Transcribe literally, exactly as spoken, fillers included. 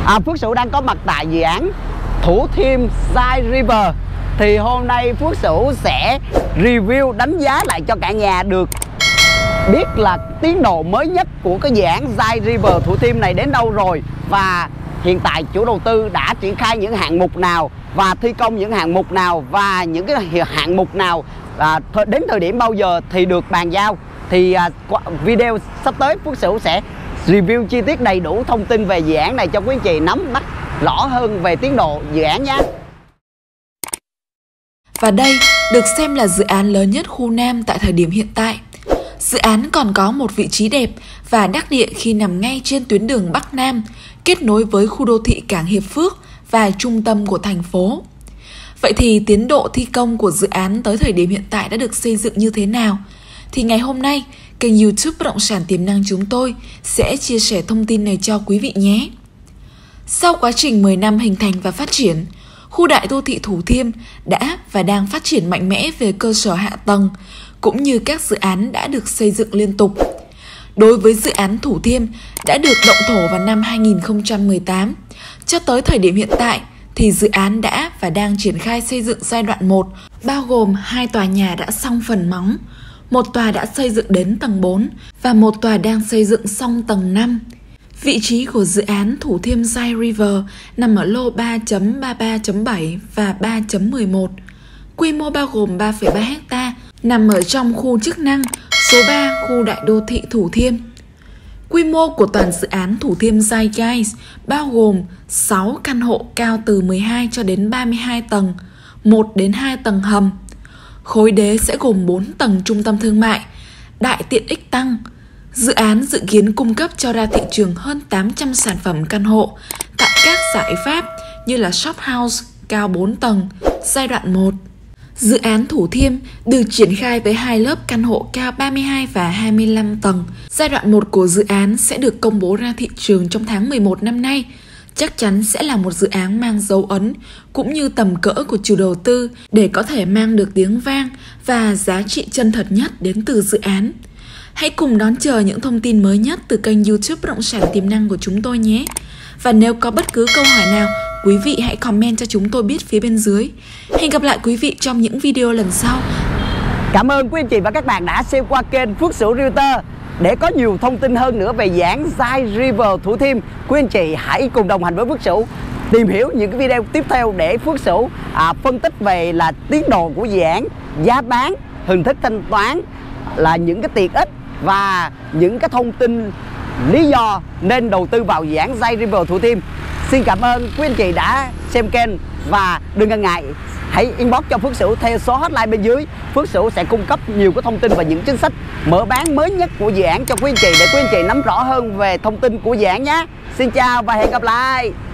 à, Phước Sửu đang có mặt tại dự án Thủ Thiêm Sky River. Thì hôm nay Phước Sửu sẽ review, đánh giá lại cho cả nhà được biết là tiến độ mới nhất của cái dự án Sky River Thủ Thiêm này đến đâu rồi, và hiện tại chủ đầu tư đã triển khai những hạng mục nào và thi công những hạng mục nào, và những cái hạng mục nào à, đến thời điểm bao giờ thì được bàn giao. Thì à, video sắp tới Phước Sửu sẽ review chi tiết đầy đủ thông tin về dự án này cho quý anh chị nắm bắt rõ hơn về tiến độ dự án nhé. Và đây được xem là dự án lớn nhất khu Nam tại thời điểm hiện tại. Dự án còn có một vị trí đẹp và đắc địa khi nằm ngay trên tuyến đường Bắc Nam, kết nối với khu đô thị Cảng Hiệp Phước và trung tâm của thành phố. Vậy thì tiến độ thi công của dự án tới thời điểm hiện tại đã được xây dựng như thế nào? Thì ngày hôm nay, kênh YouTube Bất động sản Tiềm năng chúng tôi sẽ chia sẻ thông tin này cho quý vị nhé. Sau quá trình mười năm hình thành và phát triển, khu đại đô thị Thủ Thiêm đã và đang phát triển mạnh mẽ về cơ sở hạ tầng, cũng như các dự án đã được xây dựng liên tục. Đối với dự án Thủ Thiêm đã được động thổ vào năm hai nghìn không trăm mười tám, cho tới thời điểm hiện tại thì dự án đã và đang triển khai xây dựng giai đoạn một, bao gồm hai tòa nhà đã xong phần móng, một tòa đã xây dựng đến tầng bốn và một tòa đang xây dựng xong tầng năm. Vị trí của dự án Thủ Thiêm Sky River nằm ở lô ba chấm ba mươi ba chấm bảy và ba chấm mười một. Quy mô bao gồm ba phẩy ba héc ta, nằm ở trong khu chức năng số ba khu đại đô thị Thủ Thiêm. Quy mô của toàn dự án Thủ Thiêm Zeitgeist bao gồm sáu căn hộ cao từ mười hai cho đến ba mươi hai tầng, một đến hai tầng hầm. Khối đế sẽ gồm bốn tầng trung tâm thương mại, đại tiện ích tăng. Dự án dự kiến cung cấp cho ra thị trường hơn tám trăm sản phẩm căn hộ tại các giải pháp như là shop house cao bốn tầng, giai đoạn một. Dự án Thủ Thiêm được triển khai với hai lớp căn hộ cao ba mươi hai và hai mươi lăm tầng. Giai đoạn một của dự án sẽ được công bố ra thị trường trong tháng mười một năm nay. Chắc chắn sẽ là một dự án mang dấu ấn cũng như tầm cỡ của chủ đầu tư để có thể mang được tiếng vang và giá trị chân thật nhất đến từ dự án. Hãy cùng đón chờ những thông tin mới nhất từ kênh YouTube Bất động sản Tiềm năng của chúng tôi nhé. Và nếu có bất cứ câu hỏi nào, quý vị hãy comment cho chúng tôi biết phía bên dưới. Hẹn gặp lại quý vị trong những video lần sau. Cảm ơn quý anh chị và các bạn đã xem qua kênh Phước Sửu Realtor. Để có nhiều thông tin hơn nữa về dự án Sky River Thủ Thiêm, quý anh chị hãy cùng đồng hành với Phước Sửu tìm hiểu những cái video tiếp theo để Phước Sửu à, phân tích về là tiến độ của dự án, giá bán, hình thức thanh toán, là những cái tiện ích và những cái thông tin lý do nên đầu tư vào dự án Sky River Thủ Thiêm. Xin cảm ơn quý anh chị đã xem kênh và đừng ngần ngại hãy inbox cho Phước Sửu theo số hotline bên dưới. Phước Sửu sẽ cung cấp nhiều cái thông tin và những chính sách mở bán mới nhất của dự án cho quý anh chị để quý anh chị nắm rõ hơn về thông tin của dự án nhé. Xin chào và hẹn gặp lại.